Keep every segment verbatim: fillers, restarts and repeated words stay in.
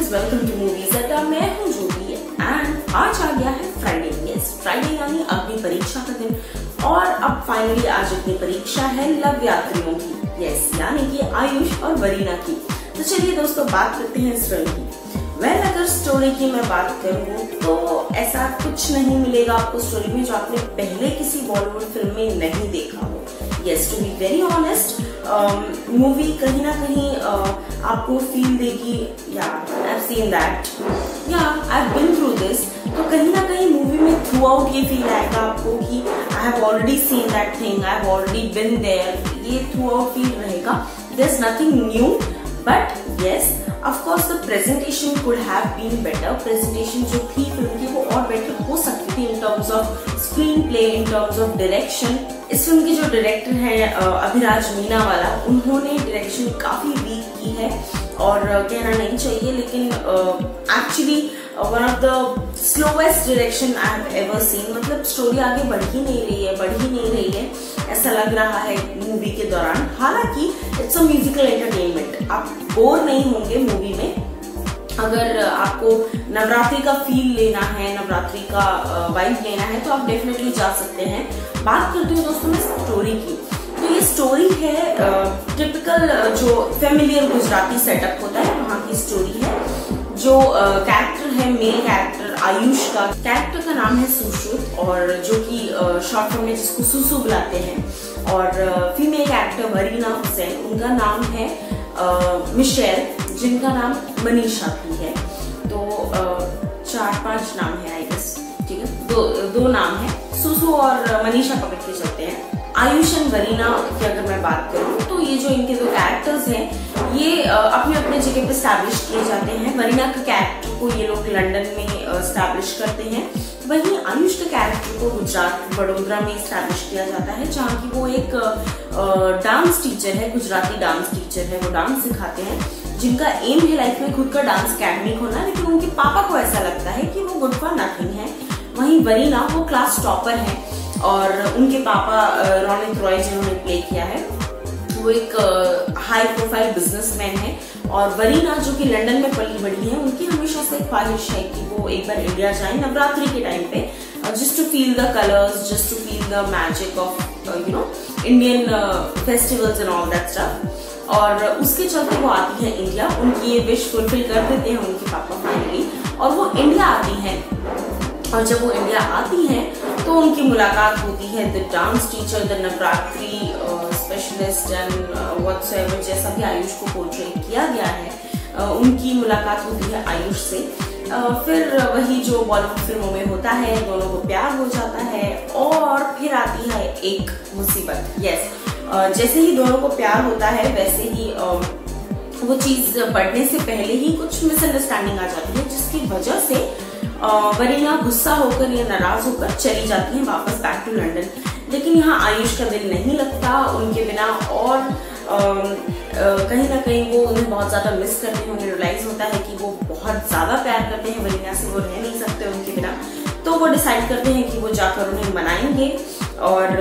Viewers, welcome to movies अड्डा। मैं हूं ज्योति एंड आज आ गया है फ्राइडे। यस, फ्राइडे यानी अग्नि परीक्षा का दिन और अब फाइनली आज अग्नि परीक्षा है लव यात्रियों की। यस, यानी कि आयुष और वरीना की। तो चलिए दोस्तों, बात करते हैं इस फिल्म की। वेल, अगर स्टोरी की मैं बात करूँ तो ऐसा कुछ नहीं मिलेगा आपको स्टोरी में जो आपने पहले किसी बॉलीवुड फिल्म में नहीं देखा हो। Yes, to be very honest, movie कहीं ना कहीं uh, आपको फील देगी, या आई हैव सीन दैट, या I have been through this. तो कहीं ना कहीं मूवी में थ्रू आउट ये फील आएगा आपको कि I have already seen that thing, I have already been there. ये थ्रू आउट फील रहेगा। There is nothing new, but yes, of course the presentation could have been better. Presentation जो थी film की वो और बेटर हो सकती थी in terms of screenplay, in terms of direction. इस फिल्म के जो डायरेक्टर हैं अभिराज मीना वाला, उन्होंने डायरेक्शन काफी वीक की है और कहना नहीं चाहिए, लेकिन actually one of the slowest direction I have ever seen. मतलब स्टोरी आगे बढ़ ही नहीं रही है, बढ़ ही नहीं रही है, ऐसा लग रहा है मूवी के दौरान। हालांकि इट्स अ म्यूजिकल एंटरटेनमेंट, आप बोर नहीं होंगे मूवी में। अगर आपको नवरात्रि का फील लेना है, नवरात्रि का वाइब लेना है, तो आप डेफिनेटली जा सकते हैं। बात करती हूँ दोस्तों मैं स्टोरी की, तो ये स्टोरी है टिपिकल जो फेमिलियर गुजराती सेटअप होता है वहाँ की स्टोरी है। जो कैरेक्टर है, मेल कैरेक्टर आयुष का, कैरेक्टर का नाम है सुश्रुत, और जो कि शॉर्ट फॉर्म में जिसको सुसु बुलाते हैं। और फीमेल कैरेक्टर वरीना हुसैन, उनका नाम है मिशेल, जिनका नाम मनीषा भी है। तो चार पांच नाम है आई गेस, ठीक है, दो दो नाम है, सुसु और मनीषा पकड़ के चलते हैं। आयुष एंड वरीना की अगर मैं बात करूं तो ये जो इनके दो कैरेक्टर्स हैं ये अपने अपने जगह पे स्टैब्लिश किए जाते हैं। वरीना के कैरेक्टर को ये लोग लंदन में स्टैब्लिश करते हैं, वहीं आयुष के कैरेक्टर को गुजरात वडोदरा में स्टैब्लिश किया जाता है, जहाँ की वो एक डांस टीचर है, गुजराती डांस टीचर है। वो डांस सिखाते हैं, जिनका एम है लाइफ में खुद का डांस अकेडमी खोलना, लेकिन उनके पापा को ऐसा लगता है कि वो गुड फॉर नथिंग है। वहीं वरीना वो क्लास टॉपर है और उनके पापा रोनित रॉय जिन्होंने प्ले किया है वो एक हाई प्रोफाइल बिजनेसमैन है। और वरीना जो कि लंदन में पली बड़ी है, उनकी हमेशा से ख्वाहिश है कि वो एक बार इंडिया जाए नवरात्रि के टाइम पे, just to feel the colours, just to feel the magic of you know Indian festivals and all that stuff. और उसके चलते वो आती है इंडिया। उनकी ये विश फुलफिल कर देते हैं उनके पापा फाइनली, और वो इंडिया आती हैं। और जब वो इंडिया आती हैं तो उनकी मुलाकात होती है the dance teacher, the Navratri specialist and whatsoever, जैसा भी आयुष को पोर्ट्रेट किया गया है, uh, उनकी मुलाकात होती है आयुष से। uh, फिर वही जो बॉलीवुड फिल्मों में होता है, दोनों को प्यार हो जाता है और फिर आती है एक मुसीबत। यस, uh, जैसे ही दोनों को प्यार होता है वैसे ही uh, वो चीज बढ़ने से पहले ही कुछ मिसअंडरस्टैंडिंग आ जाती है, जिसकी वजह से वरीना गुस्सा होकर या नाराज होकर चली जाती है वापस बैक टू लंदन। लेकिन यहाँ आयुष का दिल नहीं लगता उनके बिना, और आ, आ, कहीं ना कहीं वो उन्हें बहुत ज्यादा मिस करते हैं। उन्हें रियलाइज होता है कि वो बहुत ज्यादा प्यार करते हैं वरीना से, वो रह नहीं सकते उनके बिना। तो वो डिसाइड करते हैं कि वो जाकर उन्हें मनाएंगे और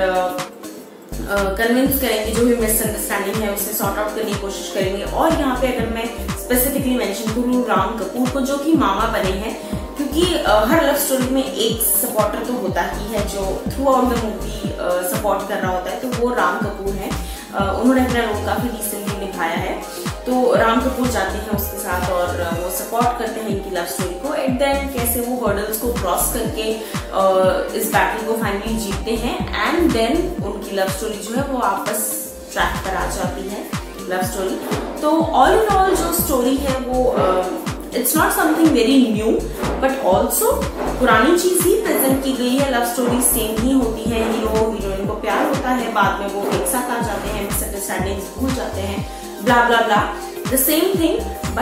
कन्विंस uh, करेंगे, जो भी मिसअंडरस्टैंडिंग है उसे सॉर्ट आउट करने की कोशिश करेंगे। और यहाँ पे अगर मैं स्पेसिफिकली मेंशन करूँ राम कपूर को, जो कि मामा बने हैं, क्योंकि uh, हर लव स्टोरी में एक सपोर्टर तो होता ही है जो throughout the movie support कर रहा होता है, तो वो राम कपूर है। uh, उन्होंने अपना रोल काफी डिसेंटली निभाया है। तो राम कपूर जाते हैं उसके साथ और वो सपोर्ट करते हैं इनकी लव स्टोरी को। एट द एंड कैसे वो हर्डल्स को क्रॉस करके uh, इस बैटल को फाइनली जीतते हैं, एंड देन उनकी लव स्टोरी जो है वो वापस ट्रैक पर आ जाती है, लव स्टोरी। तो ऑल इन ऑल जो स्टोरी है वो it's not something very new, but also पुरानी चीज ही प्रेजेंट की गई है। लव स्टोरी सेम ही होती है, हीरो हीरोइन को प्यार होता है, बाद में वो एक साथ आ जाते हैं, मिसअंडरस्टैंडिंग्स भूल जाते हैं, blah blah blah, the same thing.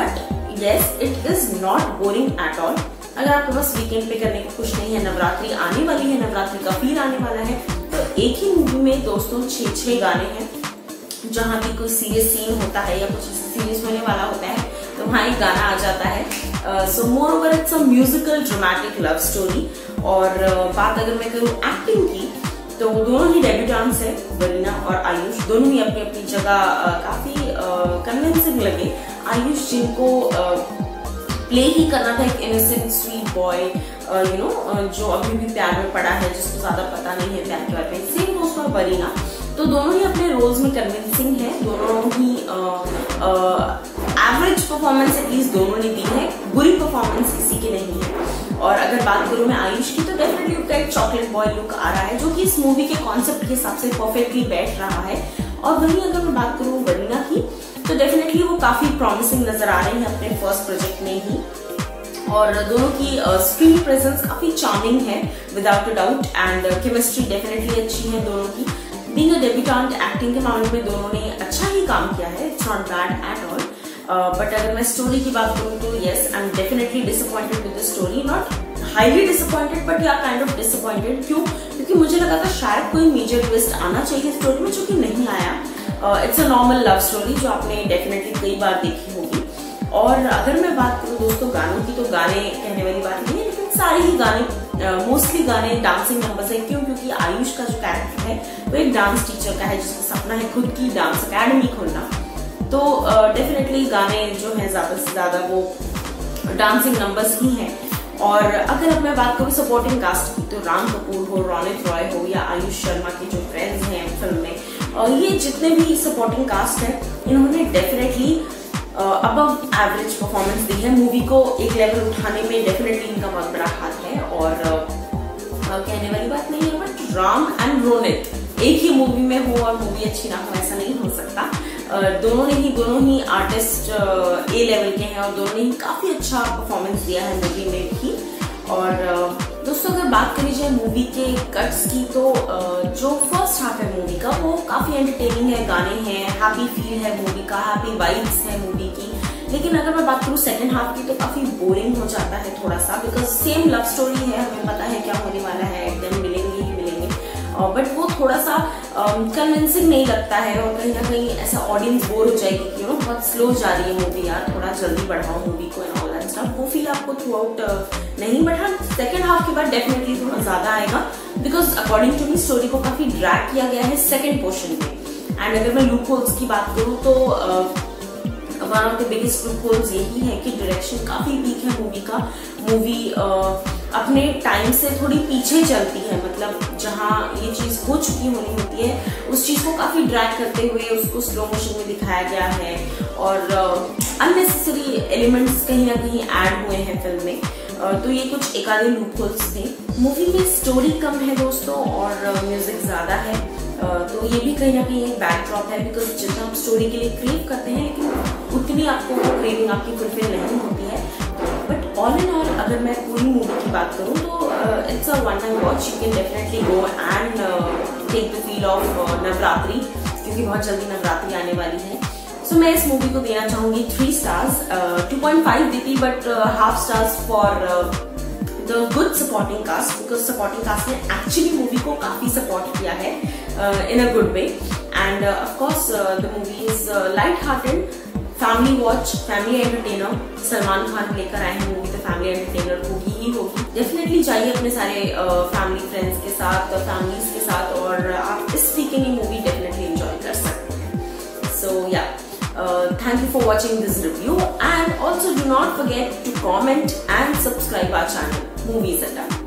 But yes, it is not boring at all. अगर आपके पास वीकेंड पे करने को कुछ नहीं है, नवरात्रि आने वाली है, नवरात्रि का फील आने वाला है, तो एक ही मूवी में दोस्तों छह छह गाने हैं। जहाँ भी कोई सीरियस सीन होता है या कुछ सीरियस होने वाला होता है तो वहाँ एक गाना आ जाता है। So moreover it's a musical dramatic love story. और uh, बात अगर मैं करूँ एक्टिंग की, तो दोनों ही डेब्यूटेंट्स है, वरीना और आयुष, दोनों ही अपनी अपनी जगह काफी कन्विंसिंग लगे। आयुष जिनको प्ले ही करना था एक innocent sweet boy, you know, जो अभी भी प्यार में पड़ा है, जिसको ज्यादा पता नहीं है प्यार के बारे में। Same goes for Warina. तो दोनों ही अपने रोल्स में कन्विंसिंग है, दोनों ही एवरेज परफॉर्मेंस एटलीस्ट दोनों ने दी है, बुरी परफॉर्मेंस किसी की नहीं है। और अगर बात करूं मैं आयुष की, तो डेफिनेटली उसका एक चॉकलेट बॉय लुक आ रहा है, जो कि इस मूवी के कॉन्सेप्ट के हिसाब से परफेक्टली बैठ रहा है। और वहीं अगर मैं बात करूं वरीना की, तो डेफिनेटली वो काफी प्रॉमिसिंग नजर आ रही है अपने फर्स्ट प्रोजेक्ट में ही। और दोनों की स्क्रीन uh, प्रेजेंस काफी चार्मिंग है without a doubt, and chemistry definitely अच्छी है दोनों की। बीइंग अ डेब्यूटेंट, एक्टिंग के मामले में दोनों ने अच्छा ही काम किया है, it's not bad at all. But अगर मैं स्टोरी की बात करूं तो yes, I am definitely disappointed with the story, not highly disappointed but yeah kind of disappointed. क्यों? क्योंकि मुझे लगा था शायद कोई मेजर ट्विस्ट आना चाहिए स्टोरी में, जो कि नहीं आया। It's a normal love story जो आपने डेफिनेटली कई बार देखी होगी। और अगर मैं बात करूं दोस्तों गानों की, तो गाने कहने वाली बात नहीं है, लेकिन सारे ही गाने, मोस्टली uh, गाने डांसिंग नंबर्स है। क्यों? क्योंकि आयुष का जो कैरेक्टर है वो एक डांस टीचर का है, जिसका सपना है खुद की डांस अकेडमी खोलना। तो डेफिनेटली uh, गाने जो है ज्यादा से ज्यादा वो डांसिंग नंबर्स ही हैं। और अगर अब मैं बात करूँ सपोर्टिंग कास्ट की, तो राम कपूर हो, रोनित रॉय हो, या आयुष शर्मा के जो फ्रेंड्स हैं फिल्म में, और ये जितने भी सपोर्टिंग कास्ट है, इन्होंने डेफिनेटली अबव एवरेज परफॉर्मेंस दी है। मूवी को एक लेवल उठाने में डेफिनेटली इनका बहुत बड़ा हाथ है। और uh, कहने वाली बात नहीं है, बट राम एंड रोनित एक ही मूवी में हो और मूवी अच्छी ना हो, ऐसा नहीं हो सकता। uh, दोनों ने ही दोनों ही आर्टिस्ट ए लेवल के हैं, और दोनों ने ही काफी अच्छा परफॉर्मेंस दिया है मूवी में भी। और uh, दोस्तों अगर बात करी जाए मूवी के कट्स की, तो uh, जो फर्स्ट हाफ है मूवी का वो काफी एंटरटेनिंग है, गाने हैं, हैप्पी फील है मूवी का, हैप्पी वाइब्स है मूवी की। लेकिन अगर मैं बात करूँ सेकंड हाफ की, तो काफी बोरिंग हो जाता है थोड़ा सा, बिकॉज सेम लव स्टोरी है, हमें पता है क्या होने वाला है, एकदम मिलेंगे ही मिलेंगे, बट uh, वो थोड़ा सा कन्विंसिंग um, नहीं लगता है। और कहीं ना कहीं ऐसा ऑडियंस बोर हो जाएगी कि यू नो बहुत स्लो जा रही है मूवी, यार थोड़ा जल्दी बढ़ाओ मूवी को एंड ऑल दैट स्टफ, वो फील आपको थ्रू आउट uh, नहीं। बट हाँ, सेकेंड हाफ के बाद डेफिनेटली थोड़ा ज्यादा आएगा, because according to me story को काफी ड्रैग किया गया है सेकेंड पोर्शन में। एंड अगर मैं लूप होल्स की बात करूँ, तो one of the biggest loop holes यही है कि डायरेक्शन काफी वीक है मूवी का। मूवी uh, अपने टाइम से थोड़ी पीछे चलती है, मतलब जहाँ ये चीज हो चुकी होनी होती है, उस चीज को काफी ड्रैग करते हुए उसको स्लो मोशन में दिखाया गया है। और अननेसेसरी uh, एलिमेंट्स कहीं ना कहीं ऐड हुए हैं फिल्म में। uh, तो ये कुछ एक आधे लूप होल्स थे। मूवी में स्टोरी कम है दोस्तों, और म्यूजिक uh, ज्यादा है। uh, तो ये भी कहीं ना कहीं एक बैकड्रॉप है, बिकॉज जितना आप स्टोरी के लिए क्रेव करते हैं, लेकिन उतनी आपको वो क्रेविंग आपकी फुलफिल नहीं होती है। बट ऑल इन ऑल अगर मैं पूरी मूवी की बात करूँ, तो it's a one time watch, you can definitely go and take the feel of Navratri, क्योंकि बहुत जल्दी नवरात्रि आने वाली है। सो so, मैं इस मूवी को देना चाहूंगी three stars, two point five दी थी, but half stars for the good supporting cast, because supporting cast ने एक्चुअली मूवी को काफी सपोर्ट किया है in a good way. And of course the movie is light hearted, family watch, family entertainer. Salman Khan लेकर आए हैं मूवी, तो family entertainer होगी ही होगी। डेफिनेटली जाइए अपने सारे फैमिली फ्रेंड्स के साथ, फैमिलीज के साथ, और आप इस वीकेंड ये मूवी डेफिनेटली एंजॉय कर सकते हैं। सो या, thank you for watching this review, and also do not forget to comment and subscribe our channel Movies Adda.